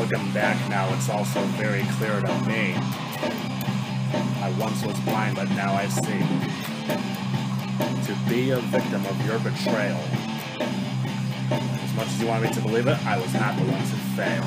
Looking back now, it's also very clear to me. I once was blind, but now I see. To be a victim of your betrayal. As much as you want me to believe it, I was not the one to fail.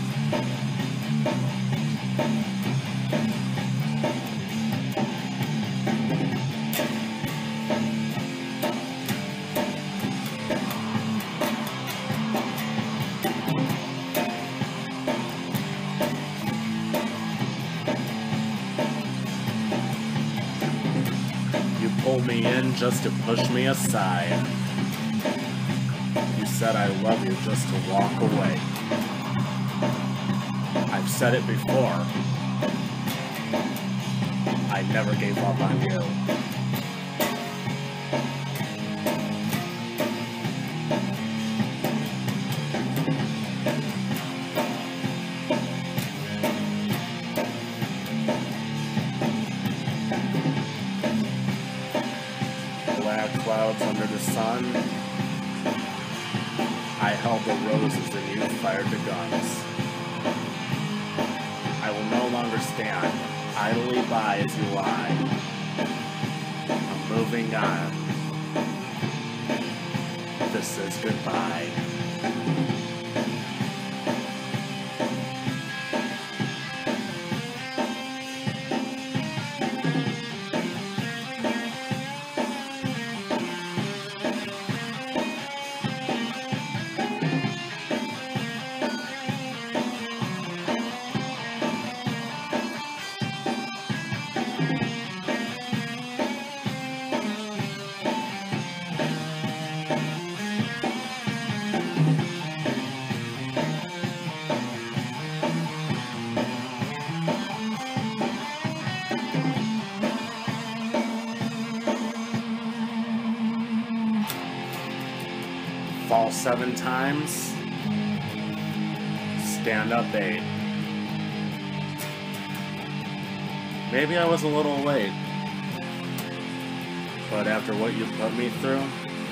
You pulled me in just to push me aside. You said I love you just to walk away. I've said it before. I never gave up on you. Black clouds under the sun. I held the roses and you fired the guns. I will no longer stand idly by as you lie. I'm moving on. This is goodbye. Fall 7 times, stand up 8. Maybe I was a little late, but after what you put me through,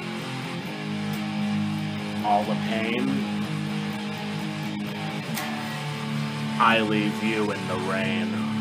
all the pain, I leave you in the rain.